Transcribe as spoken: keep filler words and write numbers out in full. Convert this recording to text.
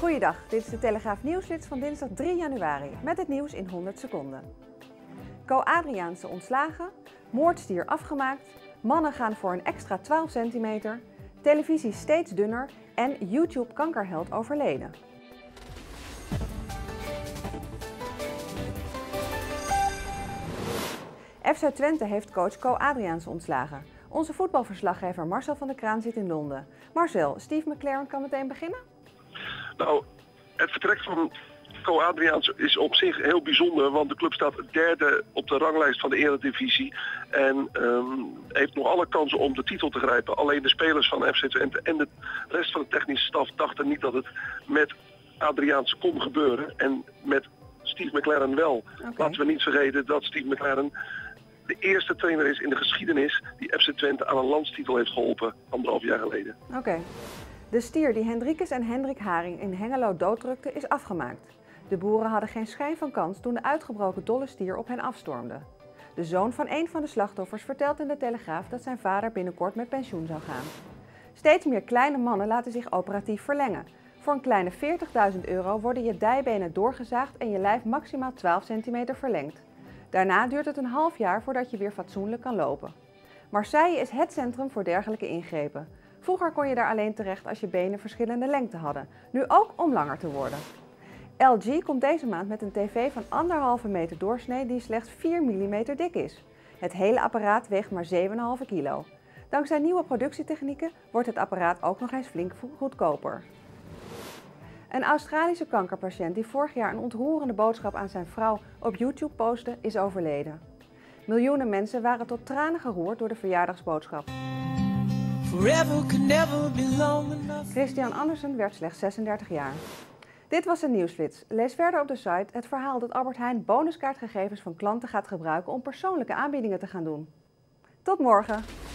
Goeiedag, dit is de Telegraaf Nieuwsflits van dinsdag drie januari met het nieuws in honderd seconden. Co Adriaanse ontslagen, moordstier afgemaakt, mannen gaan voor een extra twaalf centimeter, televisie steeds dunner en YouTube kankerheld overleden. F C Twente heeft coach Co Adriaanse ontslagen. Onze voetbalverslaggever Marcel van der Kraan zit in Londen. Marcel, Steve McLaren kan meteen beginnen? Nou, het vertrek van Co Adriaanse is op zich heel bijzonder, want de club staat derde op de ranglijst van de Eredivisie en um, heeft nog alle kansen om de titel te grijpen. Alleen de spelers van F C Twente en de rest van de technische staf dachten niet dat het met Adriaanse kon gebeuren en met Steve McLaren wel. Okay. Laten we niet vergeten dat Steve McLaren de eerste trainer is in de geschiedenis die F C Twente aan een landstitel heeft geholpen, anderhalf jaar geleden. Oké. Okay. De stier die Hendrikus en Hendrik Haring in Hengelo dooddrukte is afgemaakt. De boeren hadden geen schijn van kans toen de uitgebroken dolle stier op hen afstormde. De zoon van een van de slachtoffers vertelt in de Telegraaf dat zijn vader binnenkort met pensioen zou gaan. Steeds meer kleine mannen laten zich operatief verlengen. Voor een kleine veertigduizend euro worden je dijbenen doorgezaagd en je lijf maximaal twaalf centimeter verlengd. Daarna duurt het een half jaar voordat je weer fatsoenlijk kan lopen. Marseille is het centrum voor dergelijke ingrepen. Vroeger kon je daar alleen terecht als je benen verschillende lengte hadden, nu ook om langer te worden. L G komt deze maand met een tv van anderhalve meter doorsnee die slechts vier millimeter dik is. Het hele apparaat weegt maar zeven komma vijf kilo. Dankzij nieuwe productietechnieken wordt het apparaat ook nog eens flink goedkoper. Een Australische kankerpatiënt die vorig jaar een ontroerende boodschap aan zijn vrouw op YouTube postte, is overleden. Miljoenen mensen waren tot tranen geroerd door de verjaardagsboodschap. Christian Andersen werd slechts zesendertig jaar. Dit was de Nieuwsflits. Lees verder op de site het verhaal dat Albert Heijn bonuskaartgegevens van klanten gaat gebruiken om persoonlijke aanbiedingen te gaan doen. Tot morgen!